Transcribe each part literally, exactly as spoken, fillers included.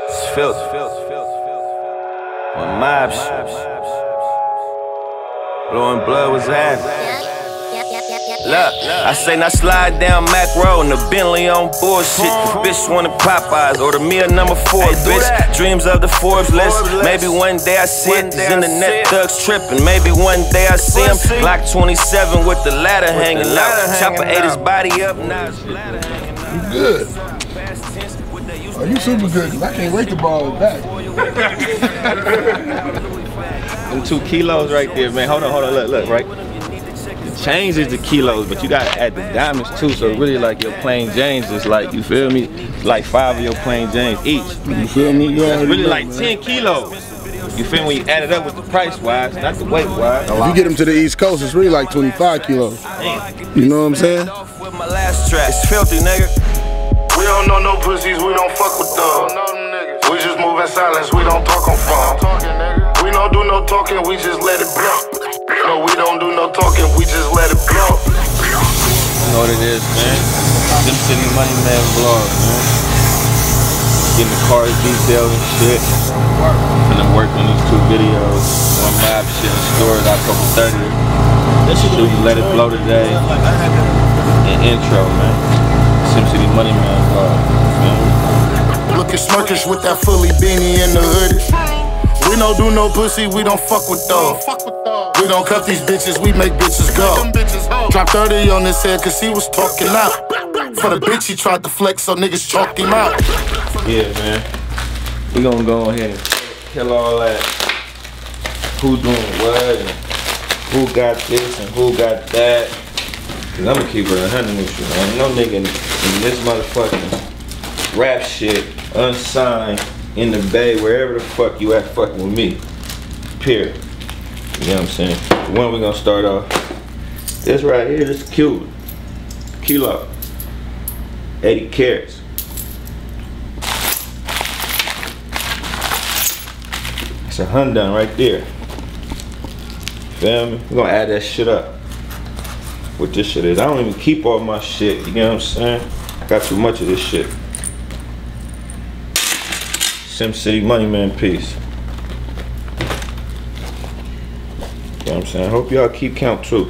It's filth, filth, filth, filth. My mob shit. Blowing blood was happening. Look, I say now slide down Mac Road and the Bentley on bullshit. The bitch wanted Popeyes, order me a number four, bitch. Dreams of the Forbes list. Maybe one day I see it. These internet thugs tripping. Maybe one day I see him. Glock twenty-seven with the ladder hanging out. Chopper ate his body up. Now his ladder hanging out. You good? Oh, you super good, cause I can't wait to ball it back. Them two kilos right there, man. Hold on, hold on, look, look, right? The change is the kilos, but you gotta add the diamonds too. So really, like your plain Janes is like, you feel me? Like five of your plain Janes each. You feel me? You it's really like ten kilos. You feel me? When you add it up with the price wise, not the weight wise. If you get them to the East Coast, it's really like twenty-five kilos. Damn. You know what I'm saying? My last track, it's filthy, nigga. We don't know no pussies, we don't fuck with thugs. We just move in silence, we don't talk on phone. We don't do no talking, we just let it blow. No, we don't do no talking, we just let it blow. You know what it is, man. Them City Money Man vlog, man. Getting the cars detailed and shit. Finna work on these two videos. One mob shit in stores October thirtieth. Shoot Let It Blow today. And intro, man. Sim City Money Man vlog. Yeah. Looking smirkish with that fully beanie in the hoodie. We don't do no pussy, we don't fuck with dogs. We don't cut these bitches, we make bitches go. Drop thirty on his head cause he was talking out. For the bitch he tried to flex so niggas chalked him out. Yeah, man. We gonna go ahead and kill all that. Who doing what and who got this and who got that. Cause I'ma keep it a hundred with you, man. No nigga in, in this motherfucking rap shit, unsigned, in the bay, wherever the fuck you at fucking with me. Period. You know what I'm saying? When we gonna start off? This right here, this Cuban. Kilo. eighty carats. It's a Hyundai right there. Feel me? We're gonna add that shit up. What this shit is. I don't even keep all my shit, you know what I'm saying? I got too much of this shit. Sim City Money Man piece. You know what I'm saying? I hope y'all keep count too. You know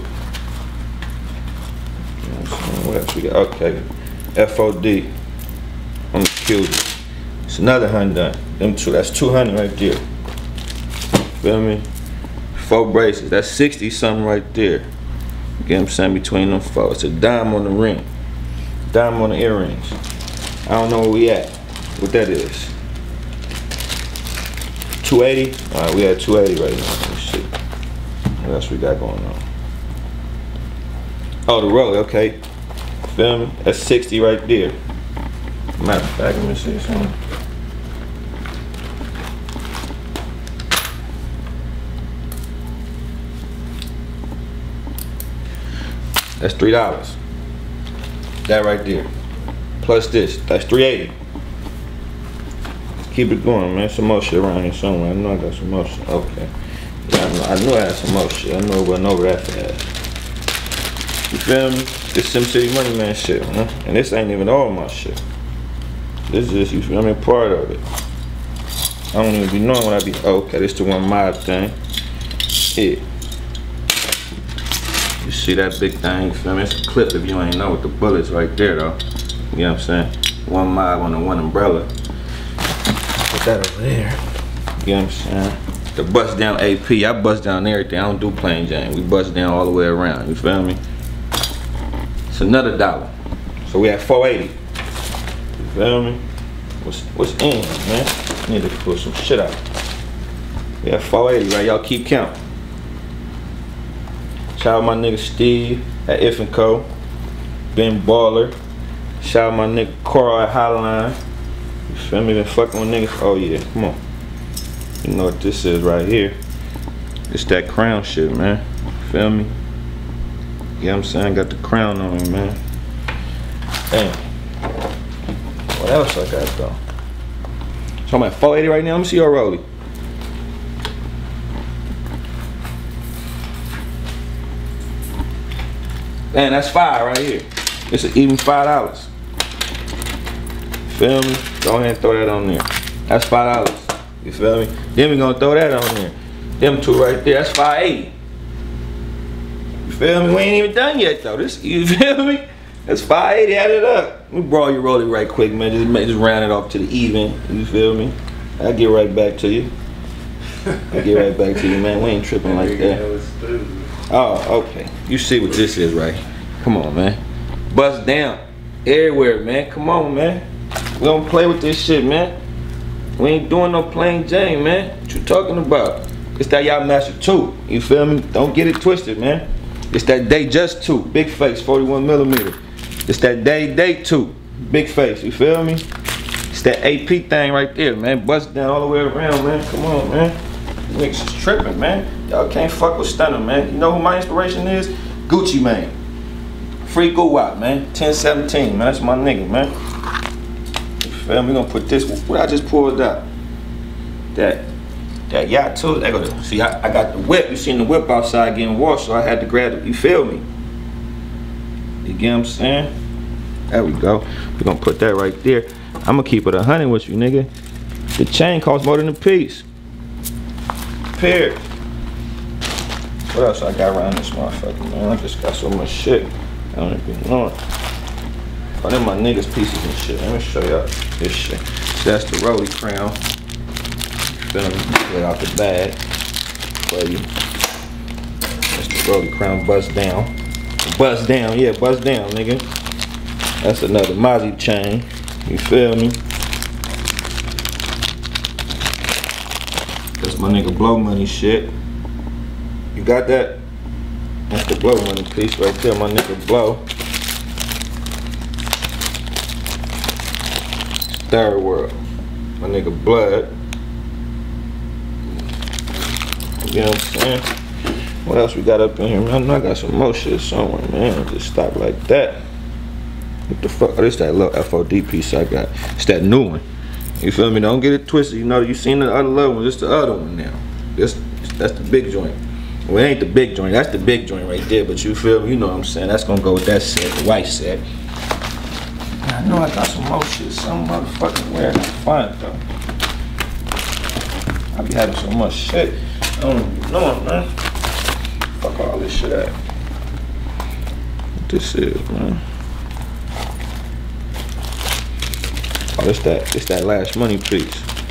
what I'm saying? What else we got? Okay. F O D. I'm the Cuban. It's another Hyundai. Them two, that's two hundred right there. Feel me? Four braces. That's sixty something right there. You get what I'm saying? Between them four. It's a dime on the ring. Dime on the earrings. I don't know where we at. What that is. two eighty? Alright, we at two eighty right now. Let's see. What else we got going on? Oh, the roller, okay. Feel me? That's sixty right there. Matter of fact, let me see something. That's three dollars. That right there. Plus this, that's three eighty. Keep it going, man. Some more shit around here somewhere. I know I got some more shit. Okay. Yeah, I, know, I knew I had some more shit. I know it wasn't over that fast. You feel me? This Sim City Money Man shit, man. And this ain't even all my shit. This is, you feel me, part of it. I don't even be knowing what I be. Oh, okay, this the one mob thing. Yeah. You see that big thing, you feel me? It's a clip if you ain't know with the bullets right there, though. You know what I'm saying? One mob on the one umbrella. Put that over there. You know what I'm saying? The bust down A P, I bust down everything. I don't do plain Jane. We bust down all the way around. You feel me? It's another dollar. So we at four eighty. You feel me? What's what's in, man? I need to pull some shit out. We at four eighty, right? Y'all keep count. Shout out my nigga Steve at If and Co. Ben Baller. Shout out my nigga Coral at Hotline. You feel me? Been fucking with niggas. Oh yeah, come on. You know what this is right here. It's that crown shit, man. Feel me? Yeah, I'm saying, got the crown on me, man. Damn. What else I got though? So I'm at four eighty right now. Let me see your rollie. Man, that's five right here. It's an even five dollars. Feel me? Go ahead and throw that on there. That's five dollars. You feel me? Then we gonna throw that on there. Them two right there, that's five eighty. You feel me? We ain't even done yet though. This, you feel me? That's five eighty, add it up. Let me borrow your rollie right quick, man. Just, make, just round it off to the even. You feel me? I'll get right back to you. I'll get right back to you, man. We ain't tripping like that. Oh, okay. You see what this is, right? Come on, man. Bust down everywhere, man. Come on, man. We don't play with this shit, man. We ain't doing no plain Jane, man. What you talking about? It's that Yacht Master two. You feel me? Don't get it twisted, man. It's that Day Just two. Big face, forty-one millimeter. It's that Day Day two. Big face, you feel me? It's that A P thing right there, man. Bust down all the way around, man. Come on, man. Niggas is tripping, man. Y'all can't fuck with Stunner, man. You know who my inspiration is? Gucci Mane. Free Guwap, man. ten seventeen, man. That's my nigga, man. You feel me? We gonna put this, what I just pulled out. That, that Yacht two. They go to, see, I, I got the whip. You seen the whip outside getting washed, so I had to grab it. You feel me? You get what I'm saying? There we go. We're gonna put that right there. I'm gonna keep it a hundred with you, nigga. The chain costs more than a piece. Period. What else I got around this motherfucker, man? I just got so much shit. I don't even know it. Oh, them my niggas pieces and shit. Let me show y'all this shit. So that's the rollie crown. Feel me? Get out the bag for you. That's the rollie crown. Bust down. Bust down, yeah, bust down, nigga. That's another Mozzie chain. You feel me? That's my nigga Blow Money shit. You got that? That's the Blow Money piece right there, my nigga Blow. Third World. My nigga Blood. You know what I'm saying? What else we got up in here, man? I know I got some more shit somewhere, man. Just stop like that. What the fuck? Oh, this that little F O D piece I got. It's that new one. You feel me? Don't get it twisted. You know, you seen the other little one. This the other one now. This, that's the big joint. Well, it ain't the big joint. That's the big joint right there. But you feel me? You know what I'm saying? That's gonna go with that set, the white set. I know I got some more shit. Some motherfucking where I can find it though. I be having so much shit. I don't even know, man. Fuck all this shit out. What this is, man? Oh, this that, this that Last Money piece.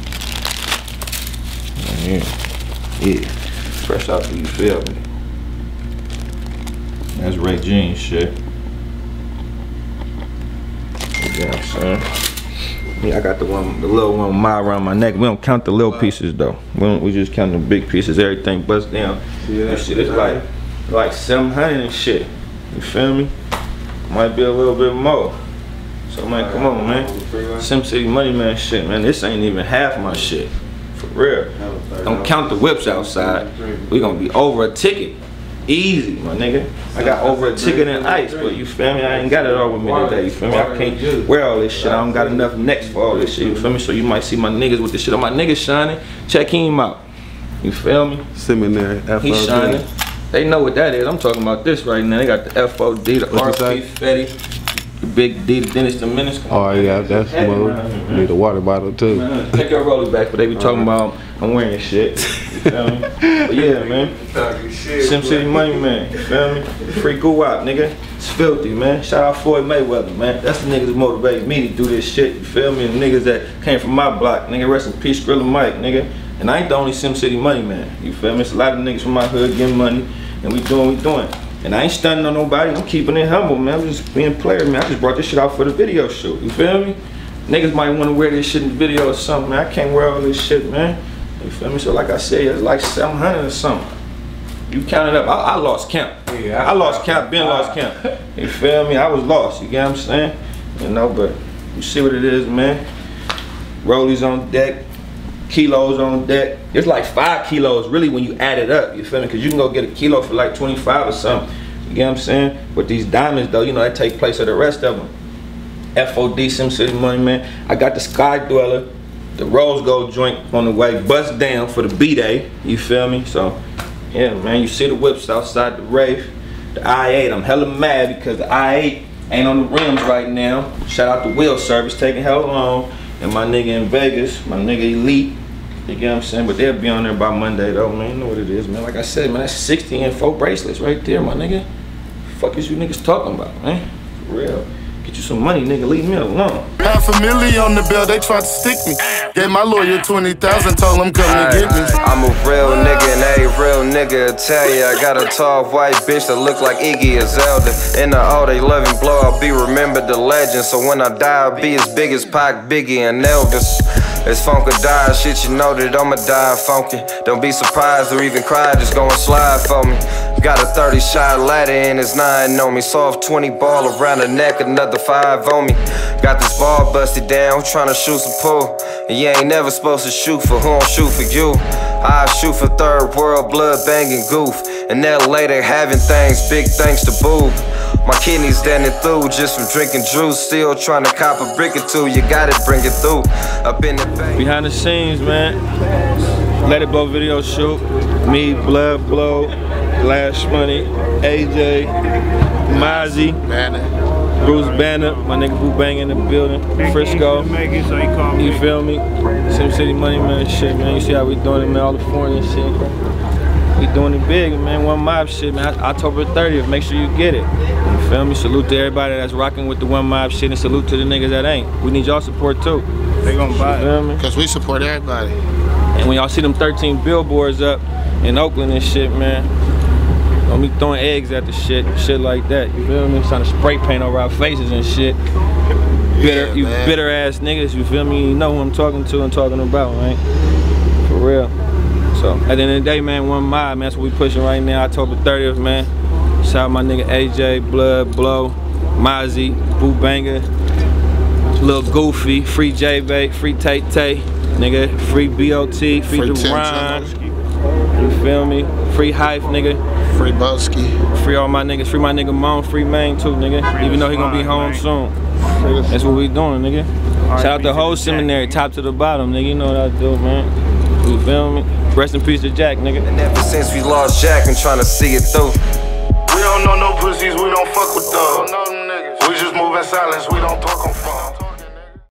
Yeah, yeah. Fresh out the, you feel me? That's Ray Jeans shit. You know what I'm saying? Yeah, I got the one, the little one mile around my neck. We don't count the little pieces though. We don't, we just count the big pieces. Everything bust down. Yeah, that shit is like, like seven hundred and shit. You feel me? Might be a little bit more. So man, come on, man. Sim City Money Man shit, man. This ain't even half my shit. For real. Don't count the whips outside. We gonna be over a ticket. Easy, my nigga. I got over a ticket in ice, but you feel me? I ain't got it all with me today. You feel me? I can't wear all this shit. I don't got enough necks for all this shit. You feel me? So you might see my niggas with this shit on. My niggas shining. Check him out. You feel me? Seminary. He's shining. They know what that is. I'm talking about this right now. They got the F O D, the R P Fetty, the Big D, the Dennis the Menace. Oh yeah, that's smooth. Need a water bottle too. Man, take your rollie back, but they be talking about I'm wearing shit. You feel me? But yeah, man. Sim City Money Man. You feel me? Free Guwap, nigga. It's filthy, man. Shout out Floyd Mayweather, man. That's the niggas that motivated me to do this shit. You feel me? And the niggas that came from my block, nigga. Rest in peace, Skrilla Mike, nigga. And I ain't the only Sim City Money Man. You feel me? It's a lot of niggas from my hood getting money, and we doing what we doing. And I ain't stunning on nobody. I'm keeping it humble, man. I'm just being a player, man. I just brought this shit out for the video shoot. You feel me? Niggas might want to wear this shit in the video or something, man. I can't wear all this shit, man. You feel me? So like I said, it's like seven hundred or something. You count it up. I, I lost count. Yeah, I, I lost count. Ben lost count. You feel me? I was lost. You get what I'm saying? You know, but you see what it is, man. Rollies on deck. Kilos on deck. It's like five kilos really when you add it up. You feel me? Because you can go get a kilo for like twenty-five or something. You get what I'm saying? But these diamonds though, you know, they take place of the rest of them. F O D, Sim City Money Man. I got the Sky Dweller, the Rose Gold joint on the way, bust down for the B-Day. You feel me? So, yeah, man, you see the whips outside the Wraith. The I eight, I'm hella mad because the I eight ain't on the rims right now. Shout out to Wheel Service, taking hella long. and my nigga in Vegas, my nigga Elite. You get what I'm saying? But they'll be on there by Monday though, man. You know what it is, man. Like I said, man, that's sixty and four bracelets right there, my nigga. Fuck is you niggas talking about, man? For real. Get you some money, nigga. Leave me alone. Half a million on the bill, they tried to stick me. Gave my lawyer twenty thousand, told him come and get me. I'm a real nigga and a real nigga will tell ya. I got a tall white bitch that look like Iggy Azalea. In the oh they eleven blow, I'll be remembered the legend. So when I die, I'll be as big as Pac, Biggie, and Elvis. It's funk or die, shit, you know that I'ma die funky. Don't be surprised or even cry, just go and slide for me. Got a thirty shot ladder and it's nine on me. Soft twenty ball around the neck, another five on me. Got this ball busted down, tryna shoot some pool. And you ain't never supposed to shoot for who don't shoot for you. I shoot for third world, blood banging goof. And L A they having things, big thanks to Boob. My kidneys standing through just from drinking juice. Still trying to cop a brick or two, you gotta bring it through. Up in the bay. Behind the scenes, man. Let It Blow video shoot. Me, Blood Blow, Lash Money, A J, Mozzie, Bruce Banner, my nigga Boo Bang in the building, Frisco. You feel me? Sim City Money, man, shit, man. You see how we doing it, man, all the foreign and shit. We doing it big, man. One Mob shit, man. October thirtieth, make sure you get it. You feel me? Salute to everybody that's rocking with the One Mob shit, and salute to the niggas that ain't. We need y'all support too. They gonna buy you feel it. Me? Cause we support everybody. And when y'all see them thirteen billboards up in Oakland and shit, man, don't be throwing eggs at the shit, shit like that. You feel me? Trying to spray paint over our faces and shit. Bitter, Yeah, you man. bitter ass niggas, you feel me? You know who I'm talking to and talking about, right? For real. So, at the end of the day, man, One Mob, man, that's what we pushing right now, October thirtieth, man. Shout out my nigga A J, Blood, Blow, Mozzie, Boo Banger, Lil Goofy, free J-Bay, free Tay Tay, nigga, free B O T, free, Free Deron, Tim you feel me? Free Hype, nigga. Free Boski. Free all my niggas, free my nigga Moan, free Main too, nigga. Even though he gonna be home soon. That's what we doing, nigga. Shout out the whole seminary, top to the bottom, nigga. You know what I do, man. You feel me? Rest in peace to Jack, nigga. And ever since we lost Jack, I'm trying to see it through. We don't know no pussies, we don't fuck with thugs. We just move in silence, we don't talk on phone.